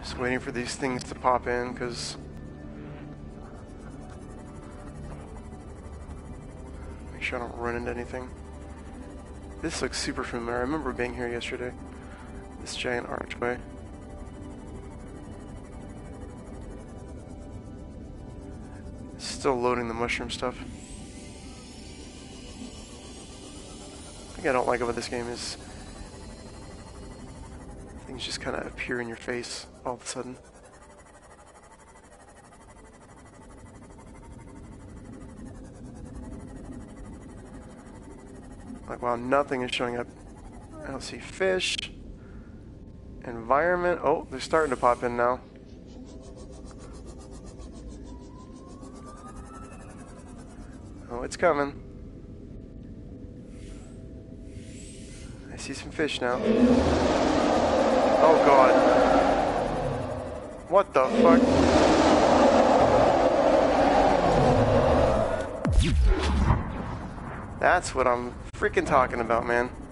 Just waiting for these things to pop in, because make sure I don't run into anything. This looks super familiar. I remember being here yesterday. This giant archway. Still loading the mushroom stuff. The thing I don't like about this game is things just kind of appear in your face all of a sudden. Like, wow, nothing is showing up. I don't see fish. Environment. Oh, they're starting to pop in now. Oh, it's coming. I see some fish now. Oh god. What the fuck? That's what I'm freaking talking about, man.